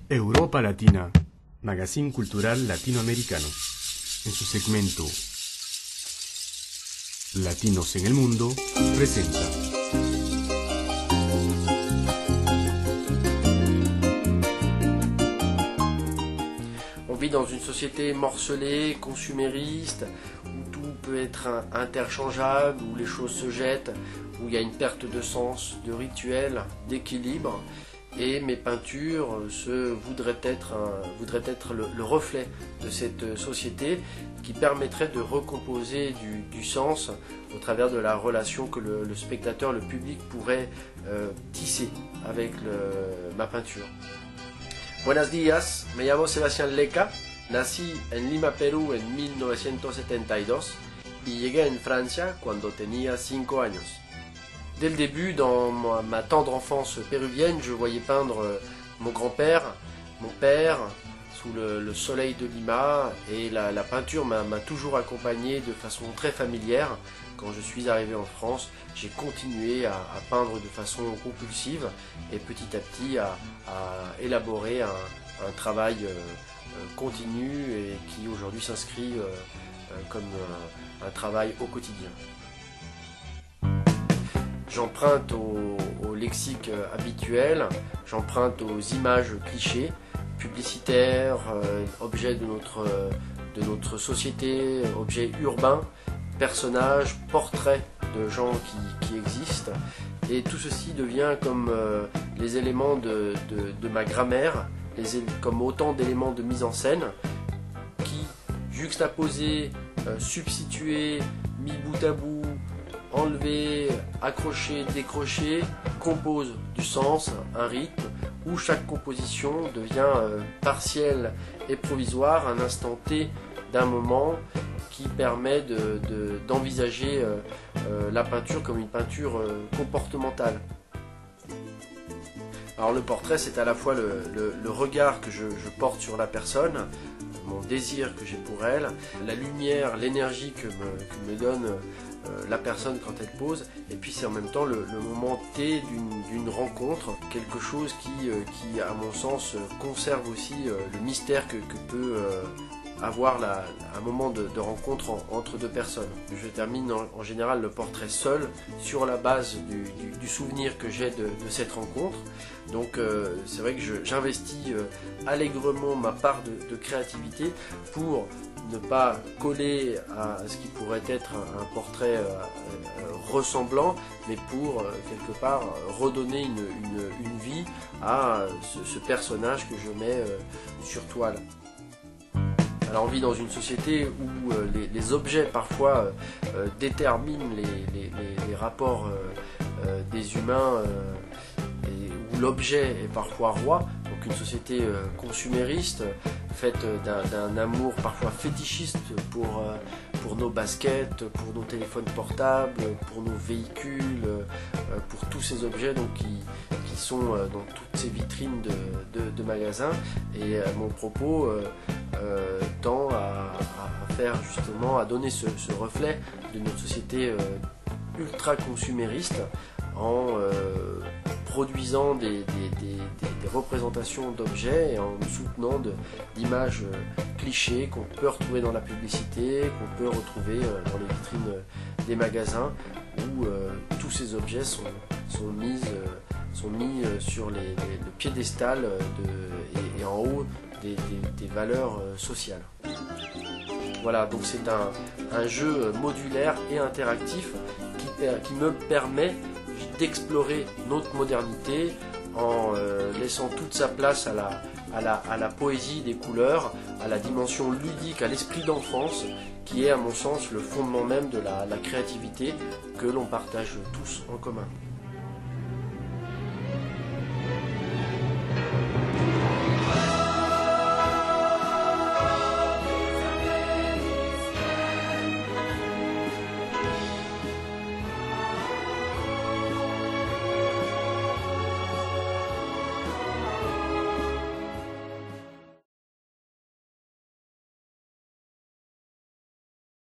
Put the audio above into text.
Europa Latina, magazine cultural latinoamericano, en su segmento Latinos en el Mundo, presenta. On vit dans une société morcelée, consumériste, où tout peut être interchangeable, où les choses se jettent, où il y a une perte de sens, de rituel, d'équilibre. Et mes peintures voudraient être le reflet de cette société qui permettrait de recomposer du sens au travers de la relation que le spectateur, le public pourrait tisser avec ma peinture. Buenos días, me llamo Sebastián Leca, nací en Lima, Perú en 1972 y llegué en Francia cuando tenía 5 años. Dès le début, dans ma tendre enfance péruvienne, je voyais peindre mon grand-père, mon père, sous le soleil de Lima, et la peinture m'a toujours accompagné de façon très familière. Quand je suis arrivé en France, j'ai continué à peindre de façon compulsive et petit à petit à élaborer un travail continu et qui aujourd'hui s'inscrit comme un travail au quotidien. J'emprunte au lexique habituel, j'emprunte aux images clichés, publicitaires, objets de notre société, objets urbains, personnages, portraits de gens qui existent. Et tout ceci devient comme les éléments de ma grammaire, comme autant d'éléments de mise en scène qui, juxtaposés, substitués, mis bout à bout, enlever, accrocher, décrocher, compose du sens, un rythme, où chaque composition devient partielle et provisoire, un instant T d'un moment qui permet d'envisager la peinture comme une peinture comportementale. Alors le portrait, c'est à la fois le regard que je porte sur la personne, mon désir que j'ai pour elle, la lumière, l'énergie que me donne la personne quand elle pose, et puis c'est en même temps le moment T d'une rencontre, quelque chose qui à mon sens conserve aussi le mystère que peut avoir un moment de rencontre entre deux personnes. Je termine en général le portrait seul sur la base du souvenir que j'ai de cette rencontre. Donc c'est vrai que j'investis allègrement ma part de créativité pour ne pas coller à ce qui pourrait être un portrait ressemblant, mais pour quelque part redonner une vie à ce personnage que je mets sur toile. Alors on vit dans une société où les objets parfois déterminent les rapports des humains, où l'objet est parfois roi. Donc une société consumériste, faite d'un amour parfois fétichiste pour nos baskets, pour nos téléphones portables, pour nos véhicules, pour tous ces objets donc, qui sont dans toutes ces vitrines de magasins. Et mon propos tend à faire justement, à donner ce reflet de notre société ultra consumériste en produisant des représentations d'objets et en soutenant d'images clichés qu'on peut retrouver dans la publicité, qu'on peut retrouver dans les vitrines des magasins où tous ces objets sont mis sur le piédestal et en haut des valeurs sociales. Voilà, donc c'est un jeu modulaire et interactif qui me permet d'explorer notre modernité en laissant toute sa place à la poésie des couleurs, à la dimension ludique, à l'esprit d'enfance, qui est à mon sens le fondement même de la créativité que l'on partage tous en commun.